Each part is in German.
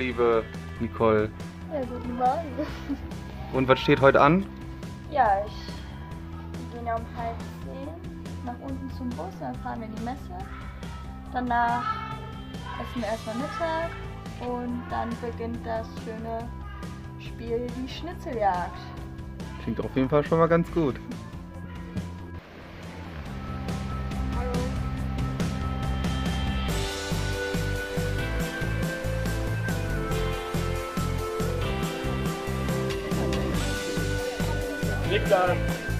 liebe Nicole. Ja, guten Morgen. Und was steht heute an? Ja, ich gehe ja um 9:30 nach unten zum Bus, dann fahren wir in die Messe. Danach essen wir erstmal Mittag und dann beginnt das schöne Spiel, die Schnitzeljagd. Klingt auf jeden Fall schon mal ganz gut. Niklas!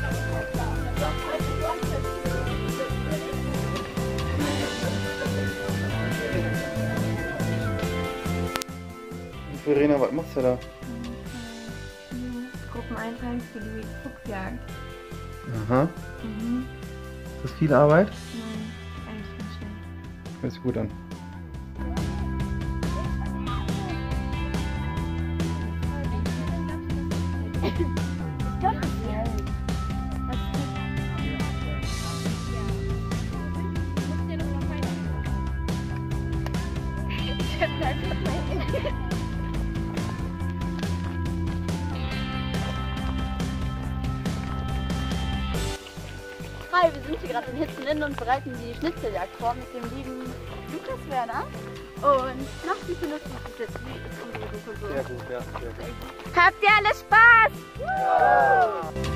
Verena, was machst du da? Gruppeneinteilung für die Fuchsjagd. Aha. Ist das viel Arbeit? Nein, eigentlich nicht schön. Hört sich gut an. Hi, wir sind hier gerade in Hitzlinde und bereiten die Schnitzeljagd vor mit dem lieben Lukas Werner. Und nach wie findest du das jetzt? Wie ist unsere Gruppe so? Sehr gut, ja, sehr gut. Habt ihr alle Spaß? Ja.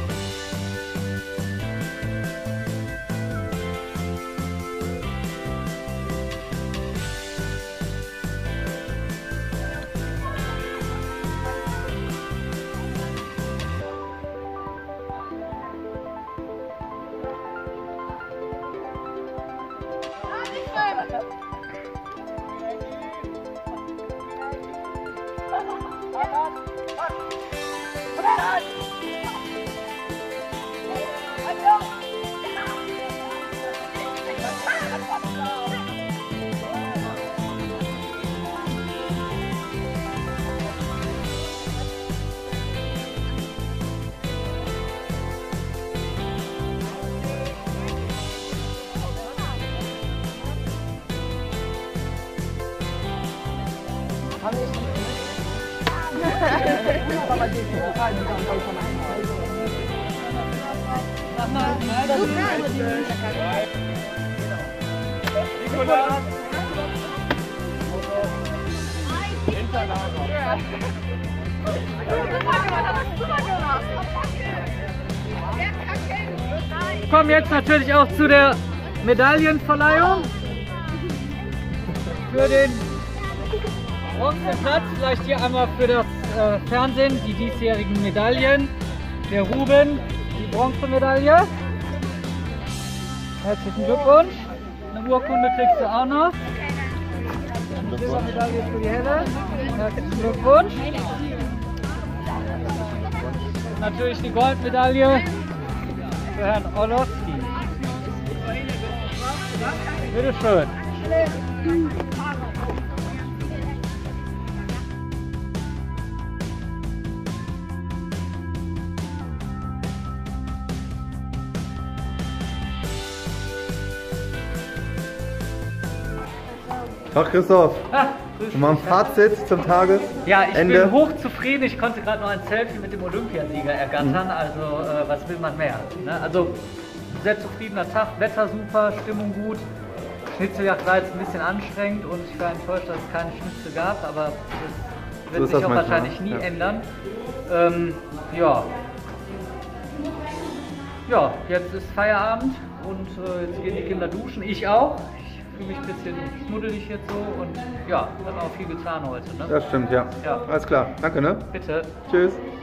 Wir kommen jetzt natürlich auch zu der Medaillenverleihung für den Bronzeplatz. Vielleicht hier einmal für das Fernsehen die diesjährigen Medaillen. Der Ruben, die Bronzemedaille. Herzlichen Glückwunsch. Eine Urkunde kriegst du auch noch. Eine Silbermedaille für die Helle. Herzlichen Glückwunsch. Und natürlich die Goldmedaille für Herrn Orlowski. Bitte schön. Tag Christoph. Grüß Mal ein dich. Fazit zum Tagesende. Ja, ich bin hochzufrieden. Ich konnte gerade noch ein Selfie mit dem Olympiasieger ergattern. Also, was will man mehr? Ne? Also, sehr zufriedener Tag, Wetter super, Stimmung gut. Schnitzeljagd war jetzt ein bisschen anstrengend und ich war enttäuscht, dass es keine Schnitzel gab, aber das wird sich auch wahrscheinlich nie ändern. Ja. Ja, jetzt ist Feierabend und jetzt gehen die Kinder duschen, ich auch. Ich fühle mich ein bisschen schmuddelig jetzt so und ja, hat auch viel getan heute. Ne? Das stimmt, ja. Alles klar, danke, ne? Bitte. Tschüss.